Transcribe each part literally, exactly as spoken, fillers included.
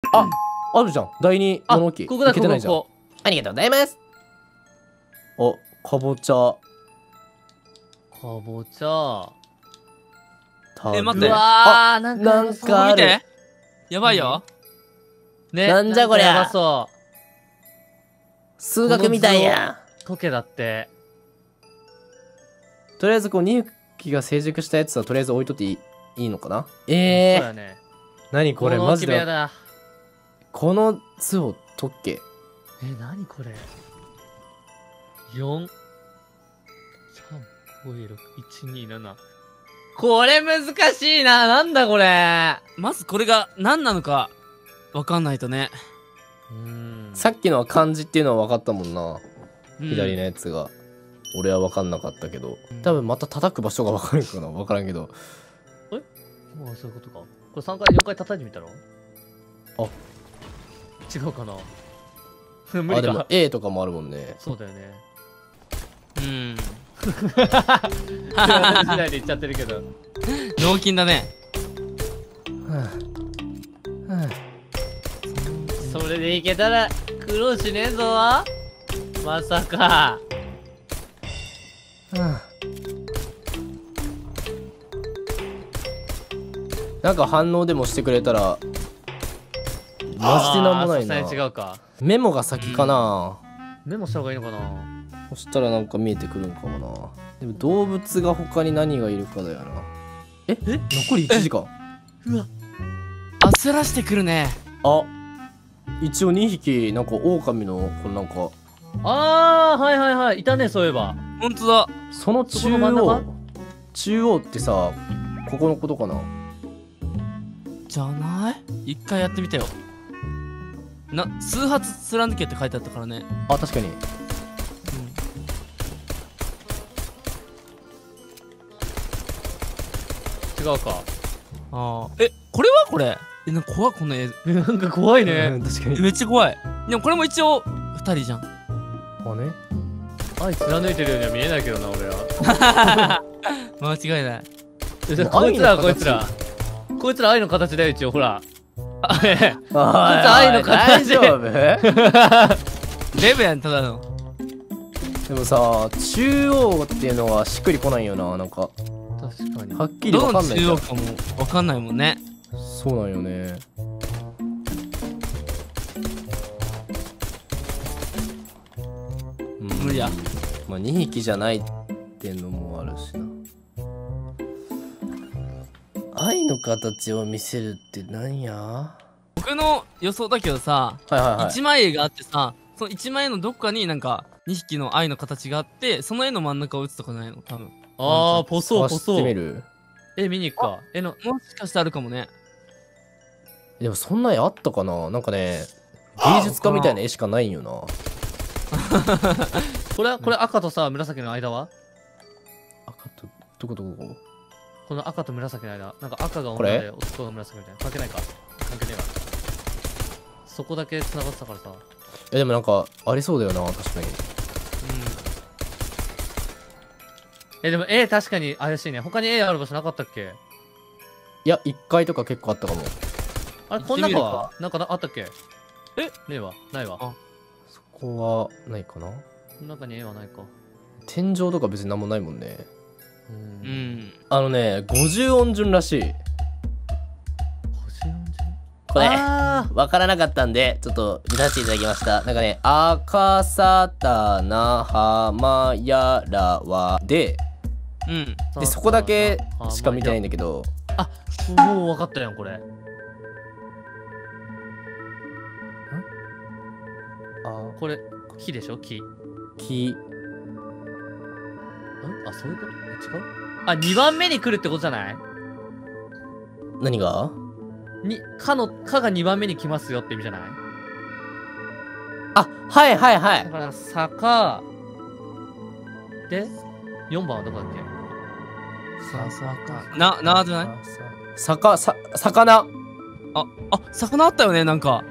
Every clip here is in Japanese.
あ、あるじゃん。第二物置。 ここだ、ここだ、 いけてないじゃん。 ここ。 ありがとうございます。お、かぼちゃ。 かぼちゃ。 タグえ待ってうわー、なんかなんかある。 見て。やばいよ。 ね、 なんじゃこりゃなんかやばそ数学みたいや。 う。溶けだって。 とりあえずこうにひきが成熟したやつはとりあえず置いとっていいいいのかな。 そうえー、 だね。 何これのマジで。 置き部屋だ。 この図を解け。 え、なにこれ。よん、さん、ご、ろく、いち、に、なな。これ難しいな。なんだこれ。 まずこれが何なのかわかんないとね。 うーん。 さっきのは漢字っていうのは分かったもんな。 うん左のやつが。俺は分かんなかったけど。多分また叩く場所が分かるかな。分からんけど。 ああ、そういうことか。これさんかい、よんかい叩いてみたらあ、 違うかな。無あ、でも理か。 A とかもあるもんね。 そうだよね。 うん。 私時代で言っちゃってるけど。 脳筋だね。 はあはそれでいけたら苦労しねえぞ。まさか。 あはあなんか反応でもしてくれたらマジでなんもないあーさすがに違な。 うか。 メモが先かな。 メモした方がいいのかな。 そしたらなんか見えてくるんかもな。でも動物が他に何がいるかだよな。ええ残りいちじかん。 うわ。 焦らしてくるね。 あ、一応にひきなんか狼のこのなんかあー、はいはいはい。いたね、そういえば。 ほんとだ。 その中そこの真ん中央中央ってさここのことかな。 じゃない一回やってみてよ。な、数発貫けって書いてあったからね。 あ、確かに。 違うか。 ああ。え、これはこれえ、なんか怖いこの映像。 え、なんか怖いうんね。 確かに。 めっちゃ怖い。でもこれも一応、二人じゃん。 あね。 愛貫いてるようには見えないけどな、俺は。 間違いない。 えこいつらはこいつら。こいつら愛の形だよ、一応、ほら。あれ、こいつ愛の形。 大丈夫？ デブやん、ただの。 でもさ中央っていうのはしっくりこないよな。なんか確かに。 はっきりどのわかんないじゃん。 中央かもわかんないもんね。 そうなんよね。うん無理や。 まあにひきじゃないっていうのもあるしな。愛の形を見せるって何や？は僕の予想だけどさ、 いはいはい。 一枚絵があってさ、その一枚絵のどっかになんかにひきの愛の形があって、その絵の真ん中を打つとかないの多分。 あー、ポソー、ポ探しソー。 てみる？ え、見に行くか。えの、 もしかしたらあるかもね。 でもそんな絵あったかな。なんかね芸術家みたいな絵しかないんよな。 これは、これ赤とさ、紫の間は赤とどこどこどこ？ この赤と紫の間。なんか赤がこれ女で、男が紫みたいな。関係ないか。関係ねえわ。そこだけ繋がってたからさ。 えでもなんかありそうだよな確かに。 え、でも A 確かに怪しいね。他に A ある場所なかったっけ？ いやいっかいとか結構あったかも。 あれ、 行ってみるかこん中はなんかなあったっけ？えねえわ。ないわ。 あそこはないかな。 この中に A はないか。 天井とか別になんもないもんね。 う。 うんん。 あのねごじゅう音順らしい。これあわからなかったんでちょっと見させていただきました。なんかね赤さたなはまやらわでうん。 ーでそこだけしか見てないんだけど。 あ、もう分かったやん、これ。 あこれ、木でしょ木。んきあ、そういうことえ違うあ、にばんめに来るってことじゃない何が？ に、かの、かがにばんめに来ますよって意味じゃないあはいはいはい。 だから、坂、で、よんばんはどこだっけささか。な、なーじゃないさかさ魚。 あ、あ、魚あったよね、なんか。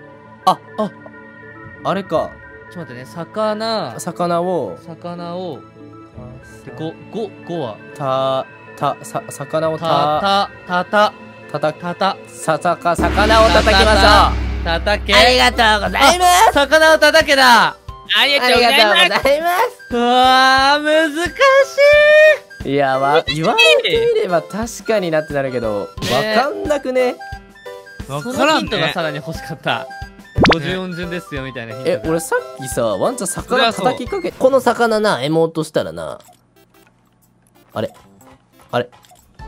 あれかちょっと待ってね、魚、 魚を魚を、で、ご、ご、ごは、 たたさ魚をた、 たた、た、た、 たたた、た、 ささか魚を叩きましょう。 叩け。 ありがとうございます。 魚を叩けだ。 ありありがとうございます。 うわー、難しい。 いや、わ、言われてみれば確かになってなるけど、わかんなくね。 わそからんねのヒントがさらに欲しかった。ごじゅうよん順ですよみたいなヒントが。 え、俺さっきさ、ワンちゃん魚叩きかけ、この魚な、エモートしたらな。あれあれ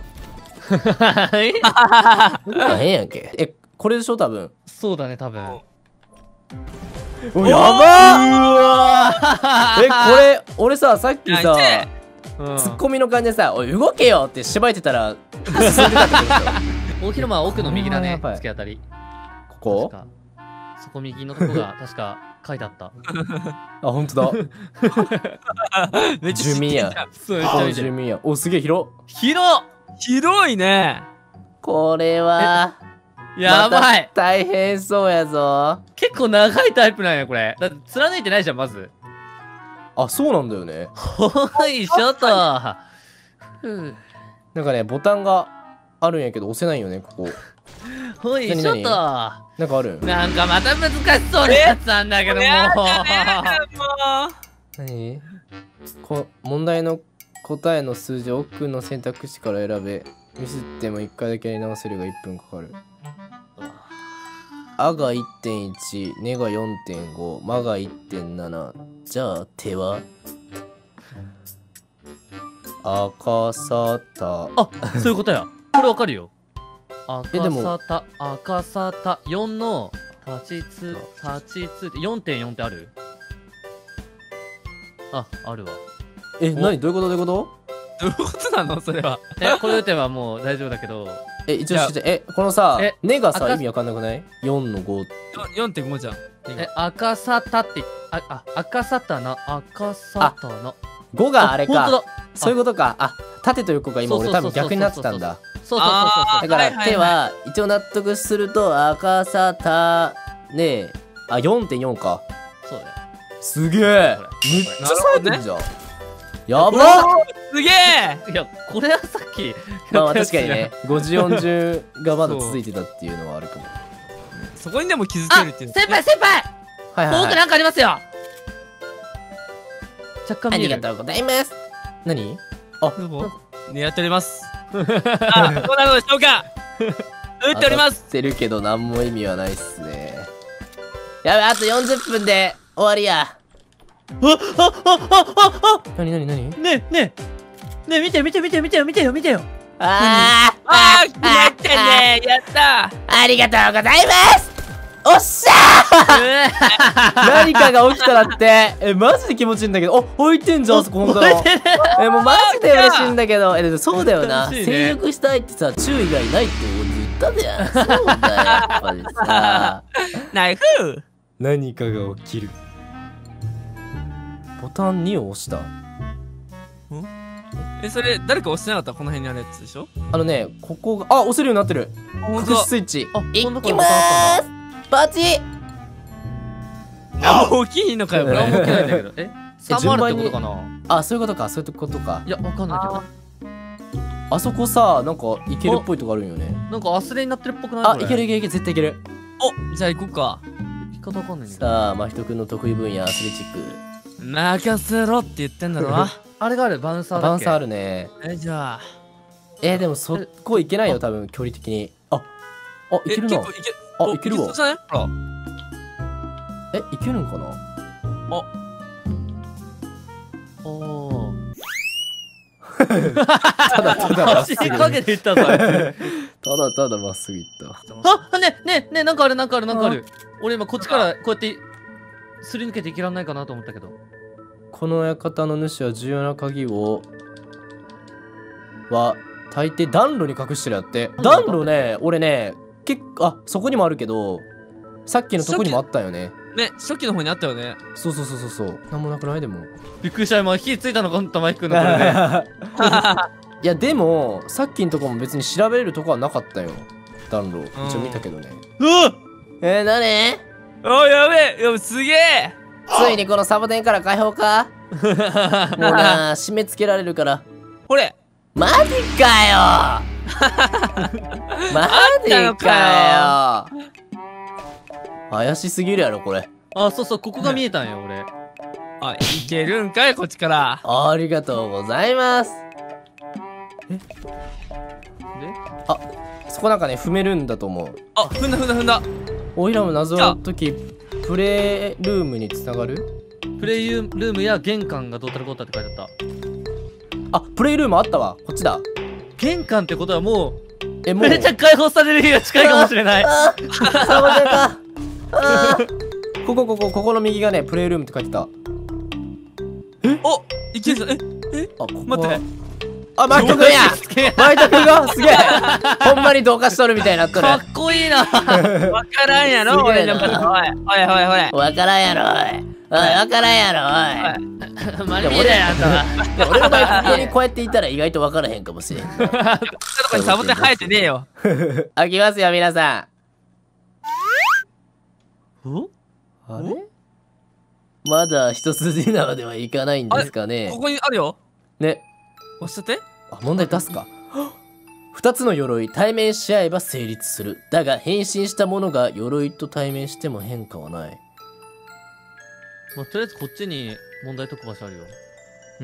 変やんけ。え、これでしょ多分。 そうだね、多分。 お、やばーえ、これ、俺さ、さっきさ、ツッコミの感じでさ、おい、動けよってしばいてたら、進んでたってことでしょ。 大広間は奥の右だね、 やばい突き当たり。 ここ確かそこ右のとこが確か書いてあった。 あ、ほんとだ。 めっちゃ住民や。 そう、 この住民や。お、すげえ広。 広っ。 広いね。 これは、 やばい。 大変そうやぞ。 結構長いタイプなんや、これ。だって貫いてないじゃん、まず。 あ、そうなんだよね。 ほいしょと。 なんかね、ボタンがあるんやけど、押せないよね、ここ。 ほいしょと。 なんかあるん？ なんかまた難しそうなやつなんだけども。 何？こ問題の答えの数字を奥の選択肢から選べ。ミスってもいっかいだけやり直せるがいっぷんかかる。あが いってんいち、ねが よんてんご、まが いってんなな。じゃあ手は赤さた。 あ、そういうことや。これわかるよ。 えでも赤さた、赤さた、よんの立ちつ、立ちつって よんてんよん ってある？あ、あるわ。 え、何？どういうことどういうこと？ どういうことなのそれは。 え、これ打てばもう大丈夫だけど。 え、一応して、え、このさえ、 ねがさ、 赤意味わかんなくない？ よん のご。 よんてんごじゃん。 え、赤さたって、あ、あ、赤さたな、赤さたな。 ごがあれか。 ほんとだ。 そういうことか。あ、縦と横が今俺多分逆になってたんだ。 そうそうそうそう。 だからはいはいはい手は一応納得すると赤さたねえ、あ よんてんよん か。 そうだよ。 すげえ。 こむっちゃされてんじゃん。やばっ。 すげえ。 いや、これはさっき。 まあまあ確かにね、ごじゅうよん順がまだ続いてたっていうのはあるかも。 そこにでも気づあ、 けるっていう。 先輩先輩。 はいはいはい。 僕なんかありますよ。若干あ見える。 りがとうございます。何？ どうも狙っております。あ、どうなのでしょうか。打っております。 当たってるけど何も意味はないっすね。やべ、あとよんじゅっぷんで終わりや。 あ、あ、あ、あ、あ、 なになになに？ ねえ、ねえ。ねえ、見て見て見て見てよ見てよ見てよ。 あーあー、やったね。やった。 ありがとうございます。おっしゃー何かが起きたらって、え、マジで気持ちいいんだけど、お、置いてんじゃん、あそこ、ほんとだ。え、もうマジで嬉しいんだけど、え、でもそうだよな。 楽しいね性欲したいってさ、注意がいないって言ったじゃん。そうだよ、やっぱりさ。 ナイフ。 何かが起きる。ボタンにを押した。 え、それ誰か押してなかった？この辺にあるやつでしょ？ あのね、ここが、あ、押せるようになってる。 ほん隠しスイッチ。 あ、 いこんなきまーす。バチ。 あ、大きいのかよこれ。 何も起きないんだけど。え、さんもあるってことかな。 あ、そういうことか、そういうことか。 いや、わかんないけど。 あそこさ、なんかいけるっぽいとこあるんよね。 なんかアスレになってるっぽくない？ あ、 これいけるいけるいける、絶対いける。 お、じゃあ行こうか。 言い方わかんないんだけど。 さあ、真人くんの得意分野、アスレチック。 任せろって言ってんだろ。 あれがあるバウンサーだっけ？ バウンサーあるね。 え、じゃあ。 えー、でもそこいけないよ、多分距離的に。あ、あ、いえ、 けるな。 結構いけ。 あおいけるわそうじゃない？ほら。 え、いけるんかな。 おー。 ただただまっすぐ。 走りかけていったぞ。 ただただまっすぐ行った。 あ、ね、ね、ね、なんかある、なんかある、なんかある。俺今こっちからこうやってすり抜けていけらんないかなと思ったけど。 この館の主は重要な鍵をは大抵暖炉に隠してるやって。暖炉ね、俺ね、結構、あ、そこにもあるけど、さっきのとこにもあったよね。 ね、初期の方にあったよね。 そうそうそうそうそう。なんもなくないでも。 びっくりした今火ついたのか玉井くんのこれで。 いやでもさっきのとこも別に調べれるとこはなかったよ。暖炉一応見たけどね。 うわえー、なに？ おー、やべえ、やべ、すげえ。 ついにこのサボテンから解放か？もうな締め付けられるから。 これ。 マジかよマジかよ怪しすぎるやろ、これ。 あ、そうそう、ここが見えたんよ、俺。 あ、いけるんかい、こっちから。 ありがとうございます。えであ、そこなんかね、踏めるんだと思う。 あ、踏んだ踏んだ踏んだ。 オイラも謎の時、プレイルームにつながる？ プレイルームや玄関がどうたらこうたって書いてあった。 あ、プレイルームあったわ。こっちだ。 玄関ってことはもう、 え、もう。 めっちゃ解放される日が近いかもしれない。 あー、サボテンか。あー、ここここここの右がね、プレイルームって書いてた。 お、いけるぞ。え、え、 あ、ここは待って。 あ、マイトくんや。マイトくんがすげえ。ほんまに同化しとるみたいになっとる。 かっこいいな。 わからんやろ、俺のこと。おい、おい、おい、おい。 わからんやろ、おい。おい、わからんやろ、おい。 マリミだよ、あんたは。 俺の場合、ここにこうやっていたら意外とわからへんかもしれん。 ちょっとこにサボテン生えてねえよ。 開きますよ、皆さん。 おあれまだ一筋縄ではいかないんですかね。 ここにあるよ。 ね。 押しちゃって。 あ、問題出すか。二つの鎧、対面し合えば成立する。だが、変身したものが鎧と対面しても変化はない。 まあ、とりあえずこっちに問題解く場所あるよ。 うん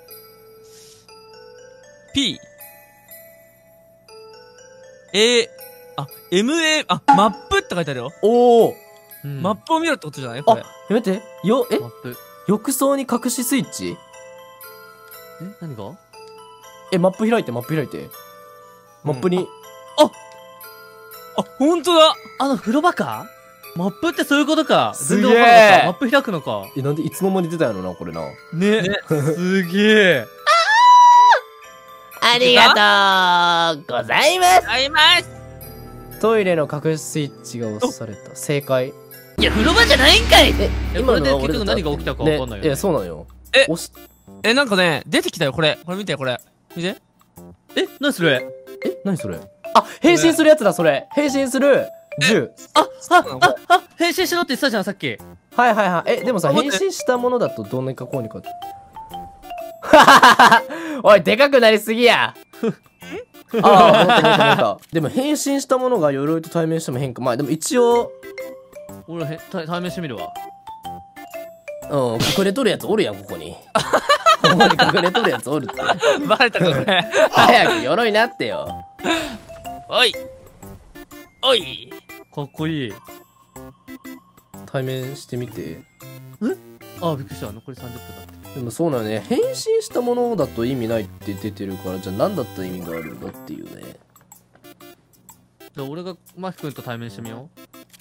。P。A。あ、エムエー。あ、マップって書いてあるよ。 おお。 うん、 マップを見ろってことじゃないこあ、 れ。 やめて。よ、えマップ。 浴槽に隠しスイッチ？ え、何が？ え、マップ開いて、マップ開いて。マップに。 ああ、ほんとだ。 あの風呂場か？マップってそういうことか。 すげえ。 全然わかんなかった。マップ開くのか。 え、なんでいつの間に出たんやろな、これな。 ね。 ねすげえ。 ありがとうございます。 あいます。 トイレの隠しスイッチが押された。正解。 いや、風呂場じゃないんかい。 え、 え、これで結局何が起きたかわかんないよ、ね。 いや、そうなのよ。 え押し、 え、なんかね、出てきたよ、これ。これ見て、これ。見て。 え、何それ？ え、何それ？あ、変身するやつだ、それ。変身する銃。 あ、あ、あ、あ、変身しろって言ってたじゃん、さっき。 はいはいはい。え、でもさ、 あ待って変身したものだとどうにかこうにか。おい、でかくなりすぎや。ああ、思った思った思った。でも変身したものが鎧と対面しても変化。まあでも一応、 俺へ対対面してみるわ。 うん、隠れとるやつおるやん、ここに。ここに隠れとるやつおるって。 バレたか、これ。 早く鎧になってよ。 おい。おい。 かっこいい。 対面してみて。 あ、びっくりした。残りさんじゅっぷんだって。 でもそうなのね。変身したものだと意味ないって出てるから、じゃあ何だったら意味があるんだっていうね。 じゃあ俺がマキ君と対面してみよ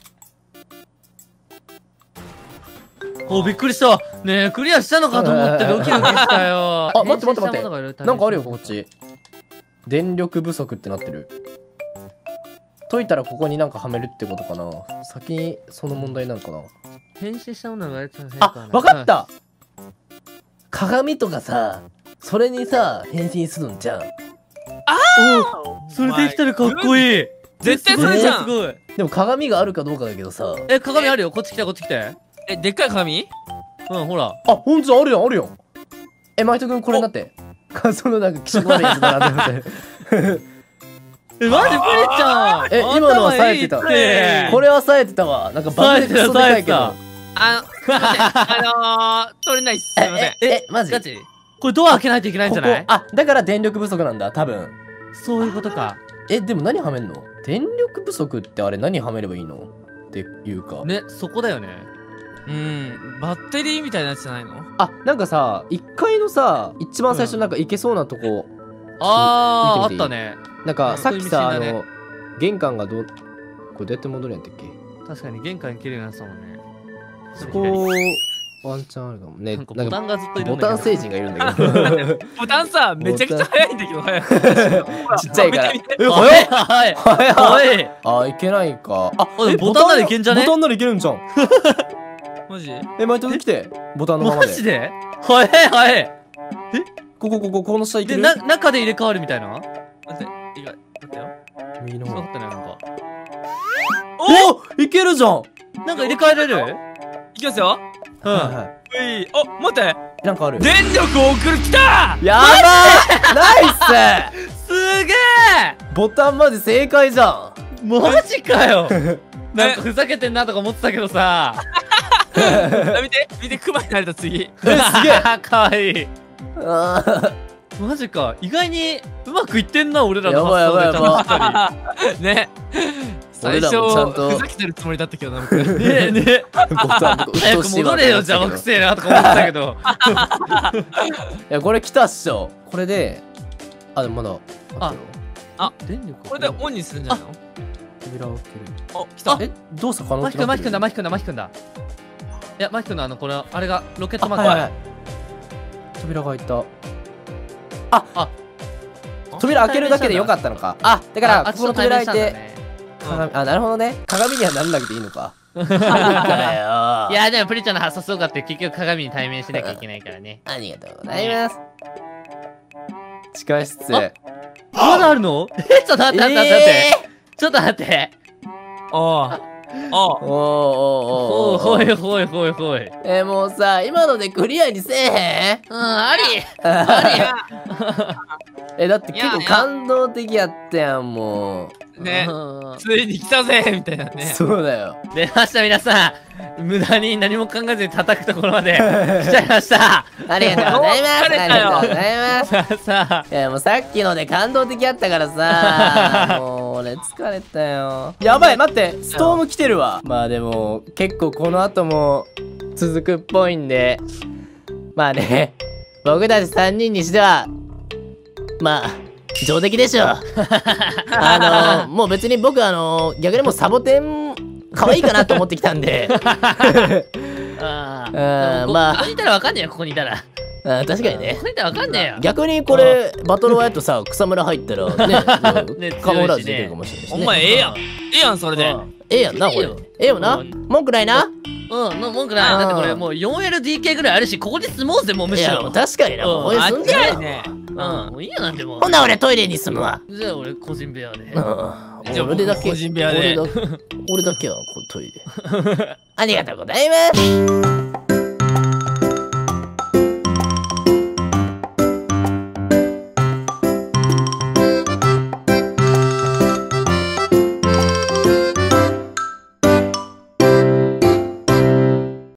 う。お、びっくりした。ねえ、クリアしたのかと思ってドキドキしたよ。 あ、待って待って待って。 ってなんかあるよ、こっち。電力不足ってなってる。解いたらここになんかはめるってことかな。先にその問題なんかな。 変身したものがやつの変あ、わかった、鏡とかさ、それにさ、変身するんじゃん。 あお、それできたらかっこいい。 絶対それじゃん。 すごい。 でも鏡があるかどうかだけどさ。 え、鏡あるよ。こっち来て、こっち来て。 え、でっかい鏡？ うん、ほら。 あ、ほんとだ、あるやん、あるやん。え、マイト君これになって。そのなんか気色悪いやつだなって思って。 え、マジプリちゃん。 え、今のは冴えてた。これは冴えてたわ。なんかバグでクソでかいけど。 あの、すいません。あのー、取れないっす。すいません。 え、え、マジ？ ガチ？これドア開けないといけないんじゃない？ あ、だから電力不足なんだ、多分。 そういうことか。 え、でも何はめんの？電力不足ってあれ何はめればいいの？っていうか。 ね、そこだよね。 うん、バッテリーみたいなやつじゃないの？ あ、なんかさ、いっかいのさ、一番最初なんか行けそうなとこ。 あー、あ見てみていい？ ったね。 なんかさっきさ、あそういう道だねの、玄関がどう、これどうやって戻るんやったっけ？ 確かに玄関に切るようなやつだもんね。 そこ、ワンチャンあるかもね。 なんかボタンがずっといるボんだけど。 タン星人がいるんだけど。 ボタンさ、めちゃくちゃ速いんだけど、速い。 ちっちゃいから。え、 はいはい早いはい。 あ、いけないか。あ、 あでもボタンならいけんじゃね？ ボタンならいけるんじゃん。 マジ？ え、マイト来て。ボタンのままで。 マジで？はいはいここ、ここ、この下いけで、 る？ な、中で入れ替わるみたいな？ 待って、いいか、待ってよ。 右の方。 そうだったね、なんか。 お、いけるじゃん。 なんか入れ替えれる？ いきますよ。 うん。 はいはうい、お、待って。 い。なんかある。 電力を送る、来た！ やばーナイすげえ！ スボタンマジ正解じゃん。 マジかよ。 なんかふざけてんなとか思ってたけどさ。 見て見て、クマになれた次。 え、すげえ。 かわいい。 あーマジか、意外にうまくいってんな、俺らのやばいやばいやばい発想でちゃんとしたり。 ね。最俺ら初もちゃんとふざけてるつもりだったけどな、僕。 ねえねえ。早く戻れよ、邪魔くせえなとか思ってたけど。 いや、これ来たっしょ。これで、あ、でもまだ、 ああ、 電力これでオンにするんじゃないの？ 扉を開ける。 あ、来た。 え、動作可能マヒ君、マヒ君だ、ママヒ君だ、マヒ君だ。いや、マヒ君のあの、これ、あれが、ロケットマーク。 はいはい。扉が開いた。あ、 あ扉開けるだけでよかったのか。あ、だから、ここの扉開いて、 て。 鏡、あ、なるほどね。鏡にはなんなくていいのか。なんだよ。 いや、でもプリちゃんの発想すごかった。結局鏡に対面しなきゃいけないからね。 ありがとうございます。地下室。 あまだあるの？え、ちょっと待って、待って、待って。ちょっと待って。 おー。おー。 おーおーおーほいほいほいほい。 えー、もうさ、今のでクリアにせえへん？ うん、あり。 あり。え、だって結構いやいや感動的やったやん、もね。 うんついに来たぜみたいなう。 ね。 そうだよ。 出ました、皆さん。無駄に何も考えずに叩くところまで来ちゃいました。 ありがとうございます。あり疲れたよがとうございます。 さあさあ。 いや、もうさっきので感動的やったからさ、もう俺疲れたよ。やばい、待って、ストーム来てるわ。まあでも、結構この後も続くっぽいんで、まあね、僕たちさんにんにしては、まあ、上出来でしょ。あの、もう別に僕あの、逆にもうサボテン、可愛いかなと思ってきたんで。 あうんあ。 まあここにいたらわかんねえよ、ここにいたら。こあ確かにねこ。にいたらわかんねえよ。 逆にこれ、バトルワやとさ、草むら入ったらね、 ねカモフラージュできるかもしれないしね。 お前ええやん。ええやん、それで。 ええやんな、これいいよ。 ええよな。 うん文句ないな。 うん、の文句ない。だってこれもう よんエルディーケー ぐらいあるし、ここに住もうぜ、もうむいや、 しろ。 もう確かにな、 うんここに住んでるよ。 間違いね。 うん、もういいよなんでも。 ほんなら俺トイレに住むわ。 じゃあ俺個人部屋で。 うん。 じゃあ俺だけ。 個人部屋で俺だけ俺だけはこうトイレ。ありがとうございます。